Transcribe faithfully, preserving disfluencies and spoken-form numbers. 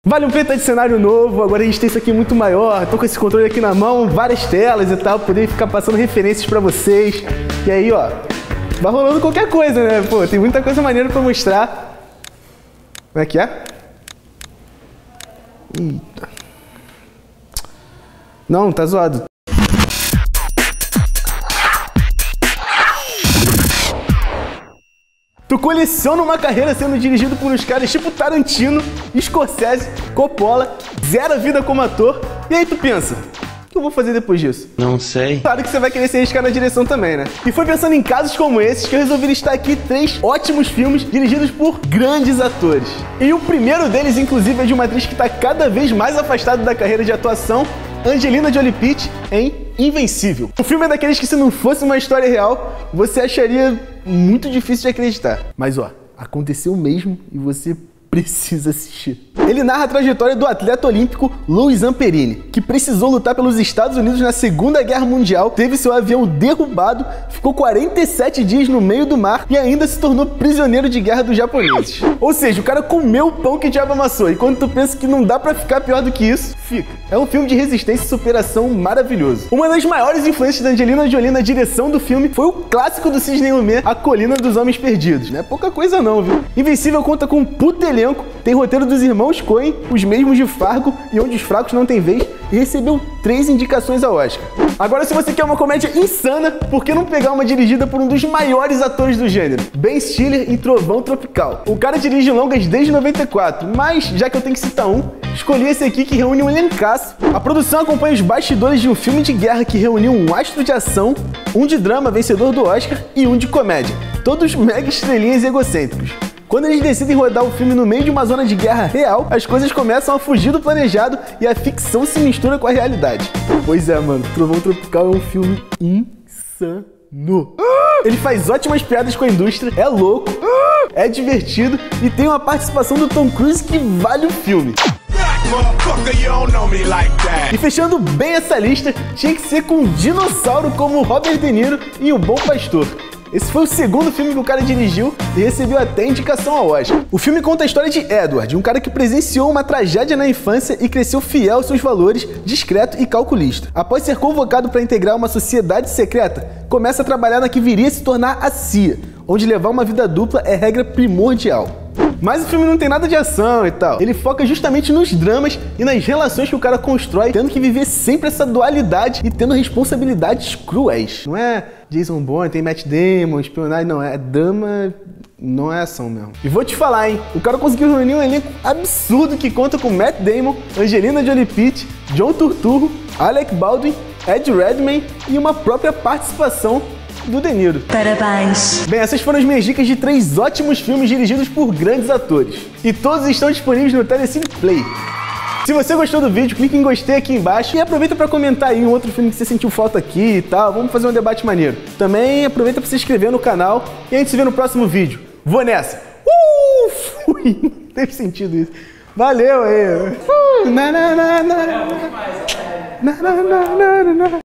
Vale um Preta de cenário novo, agora a gente tem isso aqui muito maior, tô com esse controle aqui na mão, várias telas e tal, poder ficar passando referências pra vocês. E aí, ó, vai rolando qualquer coisa, né? Pô, tem muita coisa maneira pra mostrar. Como é que é? Eita. Não, tá zoado. Tu coleciona uma carreira sendo dirigido por uns caras tipo Tarantino, Scorsese, Coppola, zero a vida como ator, e aí tu pensa, o que eu vou fazer depois disso? Não sei. Claro que você vai querer se arriscar na direção também, né? E foi pensando em casos como esses que eu resolvi listar aqui três ótimos filmes dirigidos por grandes atores. E o primeiro deles, inclusive, é de uma atriz que tá cada vez mais afastada da carreira de atuação, Angelina Jolie Pitt, em Invencível. O filme é daqueles que, se não fosse uma história real, você acharia muito difícil de acreditar. Mas ó, aconteceu mesmo e você precisa assistir. Ele narra a trajetória do atleta olímpico Louis Zamperini, que precisou lutar pelos Estados Unidos na Segunda Guerra Mundial, teve seu avião derrubado, ficou quarenta e sete dias no meio do mar e ainda se tornou prisioneiro de guerra dos japoneses. Ou seja, o cara comeu o pão que o diabo amassou, e quando tu pensa que não dá pra ficar pior do que isso, fica. É um filme de resistência e superação maravilhoso. Uma das maiores influências da Angelina Jolie na direção do filme foi o clássico do Sidney Lumet, A Colina dos Homens Perdidos. Não é pouca coisa não, viu? Invencível conta com um puto elenco, tem roteiro dos irmãos Coen, os mesmos de Fargo e Onde os Fracos Não Têm Vez, e recebeu três indicações ao Oscar. Agora, se você quer uma comédia insana, por que não pegar uma dirigida por um dos maiores atores do gênero? Ben Stiller em Trovão Tropical. O cara dirige longas desde noventa e quatro, mas, já que eu tenho que citar um, escolhi esse aqui que reúne um elencaço. A produção acompanha os bastidores de um filme de guerra que reuniu um astro de ação, um de drama vencedor do Oscar e um de comédia. Todos mega estrelinhas e egocêntricos. Quando eles decidem rodar o filme no meio de uma zona de guerra real, as coisas começam a fugir do planejado e a ficção se mistura com a realidade. Pois é, mano, Trovão Tropical é um filme insano. Ele faz ótimas piadas com a indústria, é louco, é divertido e tem uma participação do Tom Cruise que vale o filme. E fechando bem essa lista, tinha que ser com um dinossauro como Robert De Niro em O Bom Pastor. Esse foi o segundo filme que o cara dirigiu e recebeu até indicação ao Oscar. O filme conta a história de Edward, um cara que presenciou uma tragédia na infância e cresceu fiel aos seus valores, discreto e calculista. Após ser convocado para integrar uma sociedade secreta, começa a trabalhar na que viria a se tornar a C I A, onde levar uma vida dupla é regra primordial. Mas o filme não tem nada de ação e tal. Ele foca justamente nos dramas e nas relações que o cara constrói, tendo que viver sempre essa dualidade e tendo responsabilidades cruéis. Não é Jason Bourne, tem Matt Damon, espionagem, não. É drama, não é ação mesmo. E vou te falar, hein? O cara conseguiu reunir um elenco absurdo que conta com Matt Damon, Angelina Jolie Pitt, John Turturro, Alec Baldwin, Ed Redmayne e uma própria participação do De Niro. Parabéns! Bem, essas foram as minhas dicas de três ótimos filmes dirigidos por grandes atores. E todos estão disponíveis no Telecine Play. Se você gostou do vídeo, clique em gostei aqui embaixo e aproveita para comentar aí um outro filme que você sentiu falta aqui e tal. Vamos fazer um debate maneiro. Também aproveita para se inscrever no canal e a gente se vê no próximo vídeo. Vou nessa! Uh! Fui! Não teve sentido isso. Valeu aí! Uh! Na, na, na, na. Na, na, na, na, na.